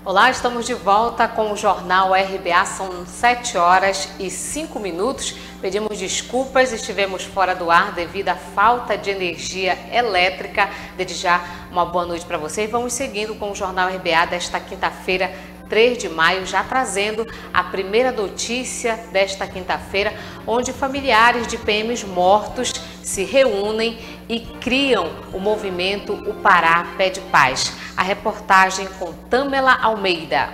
Olá, estamos de volta com o Jornal RBA, são 7h05. Pedimos desculpas, estivemos fora do ar devido à falta de energia elétrica. Desde já, uma boa noite para você. E vamos seguindo com o Jornal RBA desta quinta-feira, 3 de maio, já trazendo a primeira notícia desta quinta-feira, onde familiares de PMs mortos se reúnem e criam o movimento O Pará Pede Paz. A reportagem com Tâmela Almeida.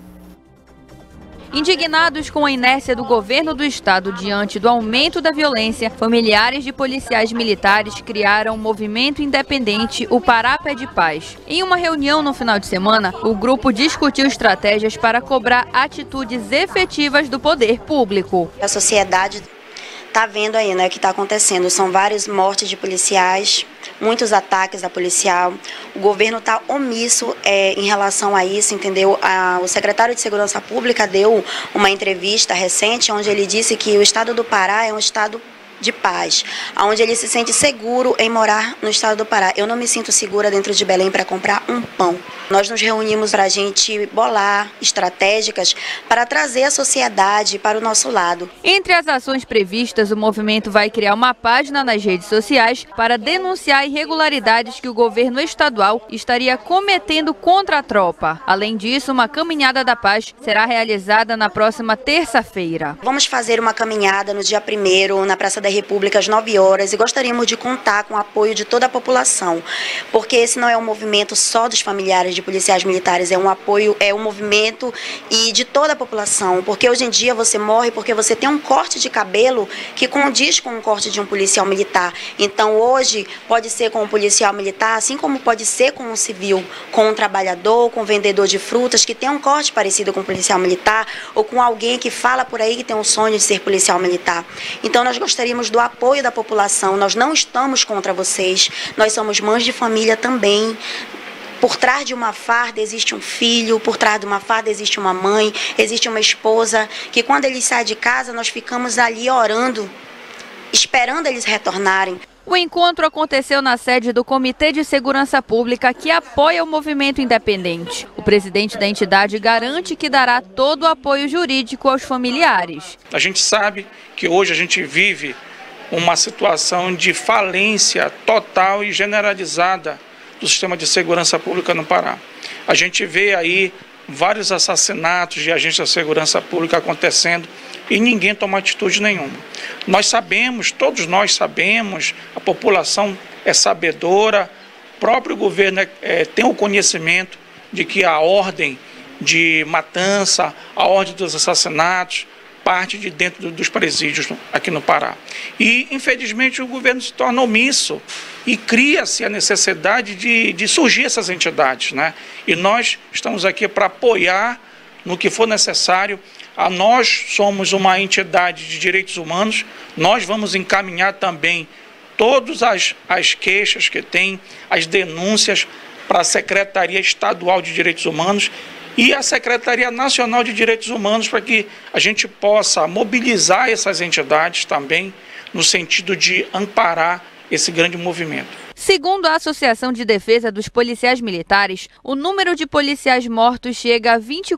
Indignados com a inércia do governo do estado diante do aumento da violência, familiares de policiais militares criaram o movimento independente O Pará Pede Paz. Em uma reunião no final de semana, o grupo discutiu estratégias para cobrar atitudes efetivas do poder público. A sociedade está vendo aí, né, o que está acontecendo. São várias mortes de policiais, muitos ataques a policial. O governo está omisso em relação a isso, entendeu? O secretário de Segurança Pública deu uma entrevista recente onde ele disse que o estado do Pará é um estado de paz, onde ele se sente seguro em morar no estado do Pará. Eu não me sinto segura dentro de Belém para comprar um pão. Nós nos reunimos para a gente bolar estratégicas para trazer a sociedade para o nosso lado. Entre as ações previstas, o movimento vai criar uma página nas redes sociais para denunciar irregularidades que o governo estadual estaria cometendo contra a tropa. Além disso, uma caminhada da paz será realizada na próxima terça-feira. Vamos fazer uma caminhada no dia 1º, na Praça da República, às 9 horas, e gostaríamos de contar com o apoio de toda a população, porque esse não é um movimento só dos familiares de policiais militares, é um apoio, é um movimento e de toda a população, porque hoje em dia você morre porque você tem um corte de cabelo que condiz com o corte de um policial militar. Então hoje pode ser com um policial militar, assim como pode ser com um civil, com um trabalhador, com um vendedor de frutas que tem um corte parecido com um policial militar, ou com alguém que fala por aí que tem um sonho de ser policial militar. Então nós gostaríamos do apoio da população, nós não estamos contra vocês, nós somos mães de família também. Por trás de uma farda existe um filho, por trás de uma farda existe uma mãe, existe uma esposa, que quando eles saem de casa nós ficamos ali orando, esperando eles retornarem. O encontro aconteceu na sede do Comitê de Segurança Pública, que apoia o movimento independente. O presidente da entidade garante que dará todo o apoio jurídico aos familiares. A gente sabe que hoje a gente vive uma situação de falência total e generalizada do sistema de segurança pública no Pará. A gente vê aí vários assassinatos de agentes da segurança pública acontecendo e ninguém toma atitude nenhuma. Nós sabemos, todos nós sabemos, a população é sabedora, o próprio governo tem o conhecimento de que a ordem de matança, a ordem dos assassinatos, parte de dentro dos presídios aqui no Pará. E, infelizmente, o governo se torna omisso e cria-se a necessidade de surgir essas entidades, né? E nós estamos aqui para apoiar no que for necessário. Nós somos uma entidade de direitos humanos, nós vamos encaminhar também todas as queixas que tem, as denúncias para a Secretaria Estadual de Direitos Humanos e a Secretaria Nacional de Direitos Humanos, para que a gente possa mobilizar essas entidades também no sentido de amparar esse grande movimento. Segundo a Associação de Defesa dos Policiais Militares, o número de policiais mortos chega a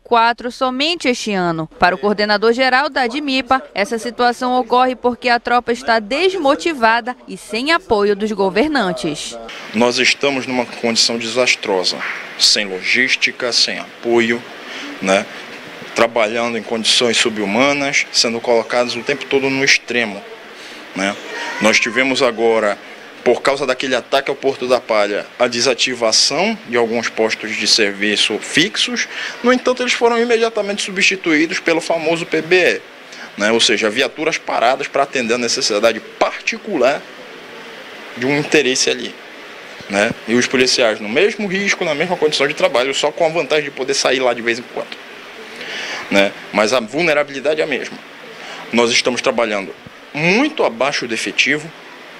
24 somente este ano. Para o coordenador-geral da ADMIPA, essa situação ocorre porque a tropa está desmotivada e sem apoio dos governantes. Nós estamos numa condição desastrosa, sem logística, sem apoio, né? Trabalhando em condições subhumanas, sendo colocados o tempo todo no extremo, né? Nós tivemos agora, por causa daquele ataque ao Porto da Palha, a desativação de alguns postos de serviço fixos. No entanto, eles foram imediatamente substituídos pelo famoso PBE, né? Ou seja, viaturas paradas para atender a necessidade particular de um interesse ali, né? E os policiais no mesmo risco, na mesma condição de trabalho, só com a vantagem de poder sair lá de vez em quando, né? Mas a vulnerabilidade é a mesma. Nós estamos trabalhando muito abaixo do efetivo,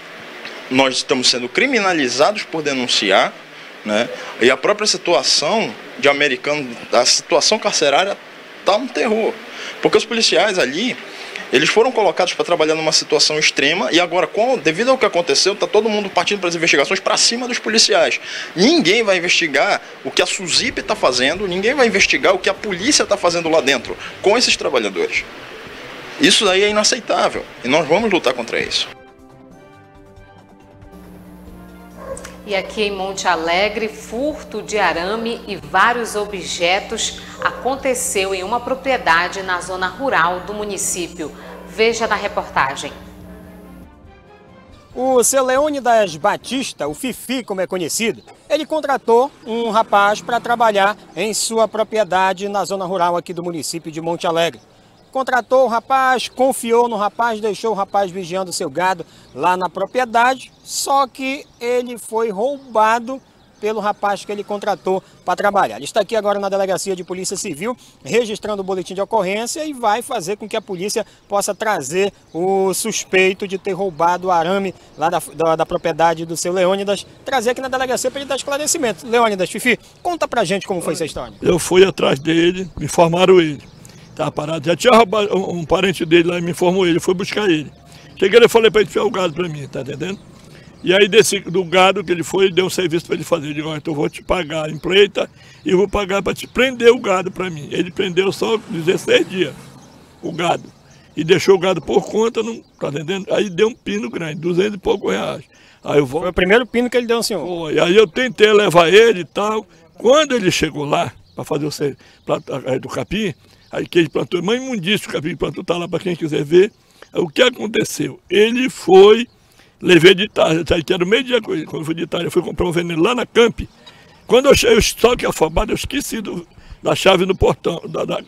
nós estamos sendo criminalizados por denunciar, né? E a própria situação de americano, a situação carcerária está um terror, porque os policiais ali, Eles foram colocados para trabalhar numa situação extrema e agora, devido ao que aconteceu, está todo mundo partindo para as investigações para cima dos policiais. Ninguém vai investigar o que a SUSIP está fazendo, ninguém vai investigar o que a polícia está fazendo lá dentro com esses trabalhadores. Isso daí é inaceitável e nós vamos lutar contra isso. E aqui em Monte Alegre, furto de arame e vários objetos aconteceu em uma propriedade na zona rural do município. Veja na reportagem. O seu Leônidas Batista, o Fifi como é conhecido, ele contratou um rapaz para trabalhar em sua propriedade na zona rural aqui do município de Monte Alegre. Contratou o rapaz, confiou no rapaz, deixou o rapaz vigiando seu gado lá na propriedade, só que ele foi roubado pelo rapaz que ele contratou para trabalhar. Ele está aqui agora na Delegacia de Polícia Civil, registrando o boletim de ocorrência e vai fazer com que a polícia possa trazer o suspeito de ter roubado o arame lá da propriedade do seu Leônidas, trazer aqui na delegacia para ele dar esclarecimento. Leônidas, Fifi, conta pra gente como foi essa história. Eu fui atrás dele, me informaram ele. Tá parado, já tinha roubado um parente dele lá e me informou ele, eu fui buscar ele. Cheguei e falei para ele enfiar o gado para mim, tá entendendo? E aí do gado que ele foi, ele deu um serviço para ele fazer. Eu digo, então eu vou te pagar em pleita e vou pagar para te prender o gado para mim. Ele prendeu só 16 dias o gado e deixou o gado por conta, não, tá entendendo? Aí deu um pino grande, 200 e poucos reais. Aí eu Foi o primeiro pino que ele deu ao senhor? Foi, aí eu tentei levar ele e tal. Quando ele chegou lá para fazer o serviço do capim, aí que ele plantou, uma imundícia, o capim plantou, tá lá para quem quiser ver. O que aconteceu? Ele foi, levei de tarde, que era o meio-dia, quando foi de tarde, eu fui comprar um veneno lá na Camp. Quando eu cheguei, só que afobado, eu esqueci da chave no portão,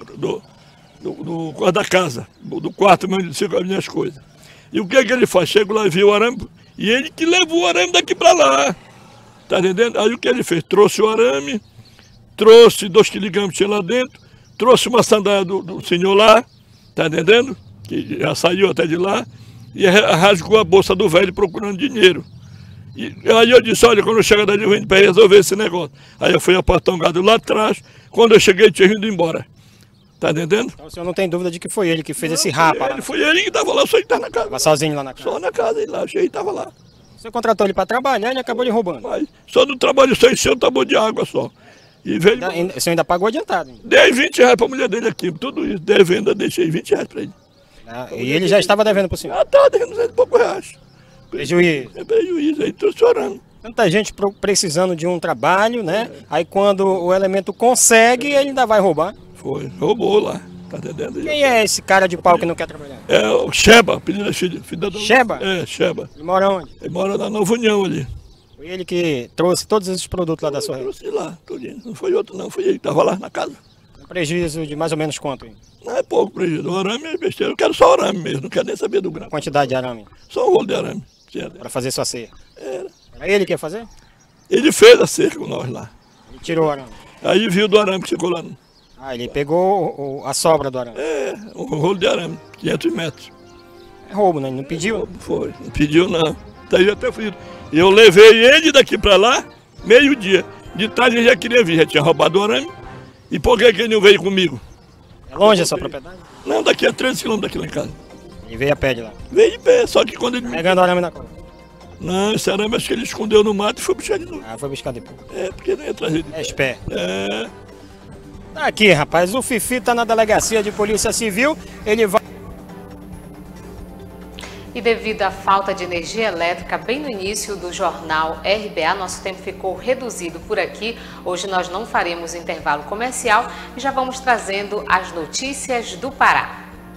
do quarto da casa, do quarto onde eu fico as minhas coisas. E o que é que ele faz? Chego lá e vi o arame, e ele que levou o arame daqui para lá. Tá entendendo? Aí o que ele fez? Trouxe o arame, trouxe 2 kg que tinha lá dentro, trouxe uma sandália do senhor lá, tá entendendo? Que já saiu até de lá, e rasgou a bolsa do velho procurando dinheiro. E aí eu disse, olha, quando eu chegar dali eu venho para resolver esse negócio. Aí eu fui aportar um gado lá atrás, quando eu cheguei tinha ido embora. Tá entendendo? Então o senhor não tem dúvida de que foi ele que fez esse rapa? Foi ele que estava lá, só ele estava na casa. Estava sozinho lá na casa? Só na casa, ele lá, ele estava lá. Você contratou ele para trabalhar e ele acabou lhe roubando? Mas só no trabalho só encheu o tambor de água só. E veio, o senhor ainda pagou adiantado? Hein? Dei 20 reais para a mulher dele aqui, tudo isso, devendo, deixei 20 reais para ele. E ele já estava devendo para o senhor? Já estava devendo 200 e poucos reais. Prejuízo? É prejuízo, aí estou chorando. Tanta gente precisando de um trabalho, né? Aí quando o elemento consegue, ele ainda vai roubar. Foi, roubou lá, tá entendendo? Quem é esse cara de pau que não quer trabalhar? É o Sheba, apelido da filha da dona. Sheba? É, Sheba. Ele mora onde? Ele mora na Nova União ali. Foi ele que trouxe todos esses produtos lá da sua rede? Trouxe lá, tudinho. Não foi outro não, foi ele que estava lá na casa. Um prejuízo de mais ou menos quanto? Hein? Não é pouco prejuízo, o arame é besteira, eu quero só arame mesmo, não quero nem saber do grão. Quantidade de arame? Só um rolo de arame. Para fazer sua ceia? Era. Era ele que ia fazer? Ele fez a cerca com nós lá. Ele tirou o arame? Aí viu do arame que ficou lá. Ah, ele pegou a sobra do arame? É, um rolo de arame, 500 metros. É roubo, né? Ele não pediu? Roubo, foi, não pediu não. Daí até fui. Eu levei ele daqui para lá, meio-dia. De tarde ele já queria vir, já tinha roubado o arame. E por que ele não veio comigo? É longe a sua propriedade? Não, daqui a 13 km daqui lá em casa. Ele veio a pé de lá? Veio de pé, só que quando ele... Pegando o arame na cola? Não, esse arame acho que ele escondeu no mato e foi buscar de novo. Ah, foi buscar depois. É, porque não ia trazer de pé. É espé. É. Tá aqui, rapaz, o Fifi tá na Delegacia de Polícia Civil, ele vai... E devido à falta de energia elétrica, bem no início do jornal RBA, nosso tempo ficou reduzido por aqui. Hoje nós não faremos intervalo comercial e já vamos trazendo as notícias do Pará.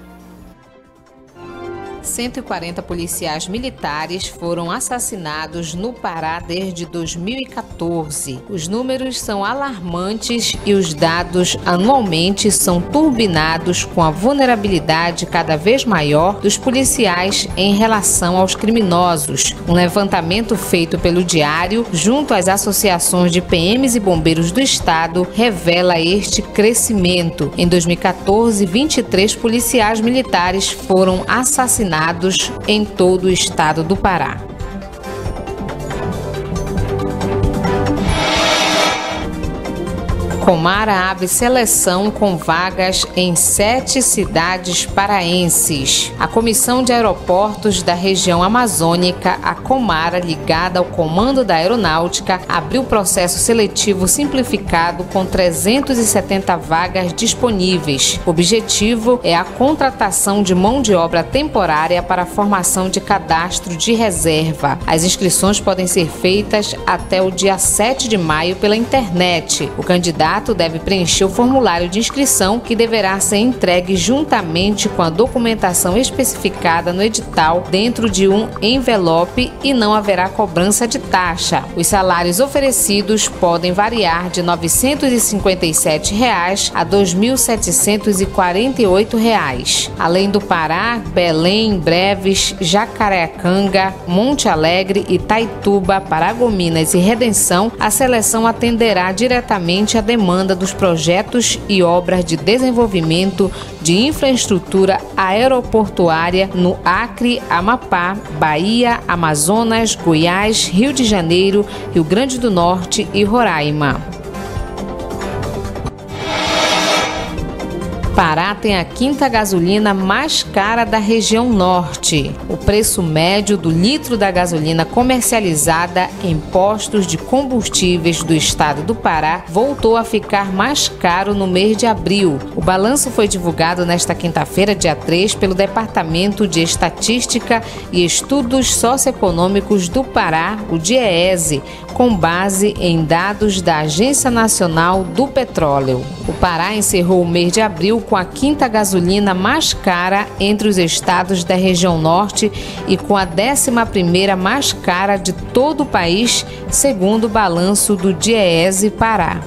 140 policiais militares foram assassinados no Pará desde 2014. Os números são alarmantes e os dados anualmente são turbinados com a vulnerabilidade cada vez maior dos policiais em relação aos criminosos. Um levantamento feito pelo Diário, junto às associações de PMs e bombeiros do estado, revela este crescimento. Em 2014, 23 policiais militares foram assassinados em todo o estado do Pará. Comara abre seleção com vagas em 7 cidades paraenses. A Comissão de Aeroportos da região amazônica, a Comara, ligada ao Comando da Aeronáutica, abriu processo seletivo simplificado com 370 vagas disponíveis. O objetivo é a contratação de mão de obra temporária para a formação de cadastro de reserva. As inscrições podem ser feitas até o dia 7 de maio pela internet. O candidato deve preencher o formulário de inscrição, que deverá ser entregue juntamente com a documentação especificada no edital dentro de um envelope e não haverá cobrança de taxa. Os salários oferecidos podem variar de R$ 957 a R$ 2.748. Além do Pará, Belém, Breves, Jacarecanga, Monte Alegre, Itaituba, Paragominas e Redenção, a seleção atenderá diretamente a demanda dos projetos e obras de desenvolvimento de infraestrutura aeroportuária no Acre, Amapá, Bahia, Amazonas, Goiás, Rio de Janeiro, Rio Grande do Norte e Roraima. Pará tem a quinta gasolina mais cara da região norte. O preço médio do litro da gasolina comercializada em postos de combustíveis do estado do Pará voltou a ficar mais caro no mês de abril. O balanço foi divulgado nesta quinta-feira, dia 3, pelo Departamento de Estatística e Estudos Socioeconômicos do Pará, o DIEESE, com base em dados da Agência Nacional do Petróleo. O Pará encerrou o mês de abril com a quinta gasolina mais cara entre os estados da região norte e com a 11ª mais cara de todo o país, segundo o balanço do DIEESE Pará.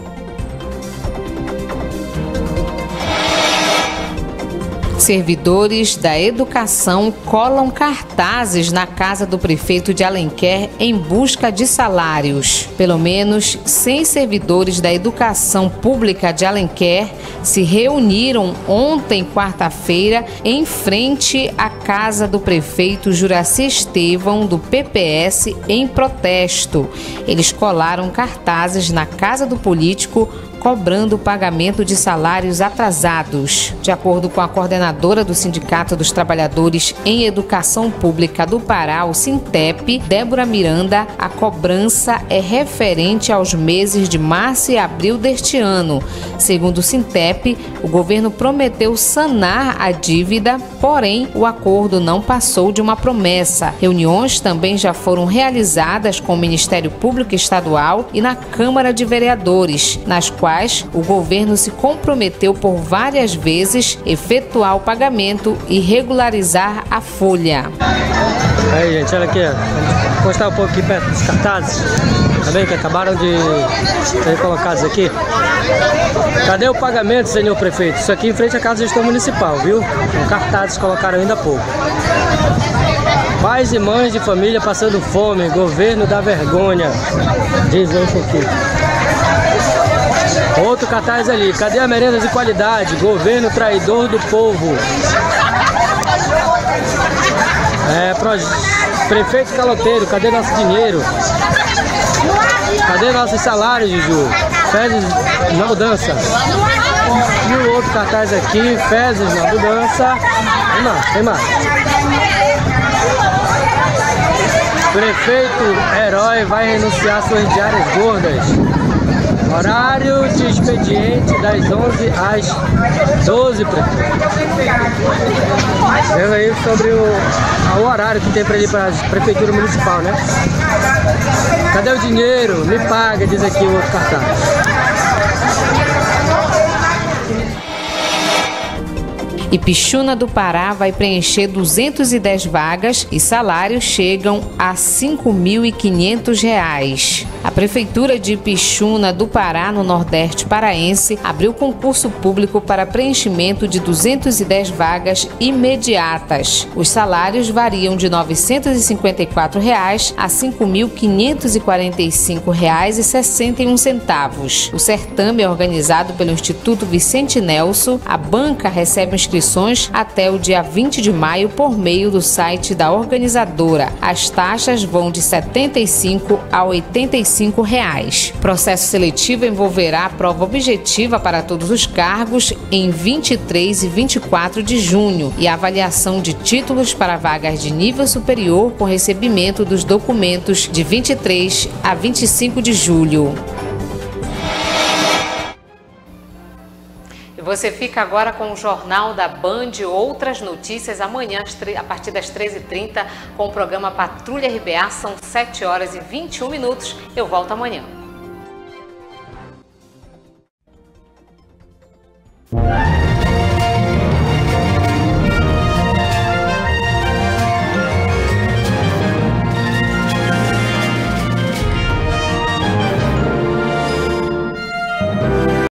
Servidores da educação colam cartazes na casa do prefeito de Alenquer em busca de salários. Pelo menos 100 servidores da educação pública de Alenquer se reuniram ontem, quarta-feira, em frente à casa do prefeito Juraci Estevão, do PPS, em protesto. Eles colaram cartazes na casa do político, cobrando o pagamento de salários atrasados. De acordo com a coordenadora do Sindicato dos Trabalhadores em Educação Pública do Pará, o Sintep, Débora Miranda, a cobrança é referente aos meses de março e abril deste ano. Segundo o Sintep, o governo prometeu sanar a dívida, porém o acordo não passou de uma promessa. Reuniões também já foram realizadas com o Ministério Público Estadual e na Câmara de Vereadores, nas quais o governo se comprometeu por várias vezes efetuar o pagamento e regularizar a folha. Aí, gente, olha aqui, vou encostar um pouco aqui perto dos cartazes, tá bem, que acabaram de ser colocados aqui. Cadê o pagamento, senhor prefeito? Isso aqui em frente à Casa de Gestão Municipal, viu? Com cartazes colocaram ainda há pouco. Pais e mães de família passando fome, governo da vergonha, diz isso aqui. Outro cartaz ali, cadê a merenda de qualidade? Governo traidor do povo. Prefeito caloteiro, cadê nosso dinheiro? Cadê nossos salários, Juju? Fezes na mudança. E o outro cartaz aqui, fezes na mudança. Tem mais. Prefeito herói vai renunciar suas diárias gordas. Horário de expediente das 11 às 12, prefeito. Vendo aí sobre o horário que tem para ir para a prefeitura municipal, né? Cadê o dinheiro? Me paga, diz aqui o outro cartaz. Ipixuna do Pará vai preencher 210 vagas e salários chegam a R$ 5.500. A Prefeitura de Ipixuna do Pará, no Nordeste paraense, abriu concurso público para preenchimento de 210 vagas imediatas. Os salários variam de R$ 954 a R$ 5.545,61. O certame é organizado pelo Instituto Vicente Nelson. A banca recebe inscrições inscrições até o dia 20 de maio por meio do site da organizadora. As taxas vão de R$ 75 a R$ 85. Processo seletivo envolverá a prova objetiva para todos os cargos em 23 e 24 de junho e a avaliação de títulos para vagas de nível superior com recebimento dos documentos de 23 a 25 de julho. E você fica agora com o Jornal da Band e outras notícias amanhã a partir das 13h30 com o programa Patrulha RBA. São 7h21. Eu volto amanhã.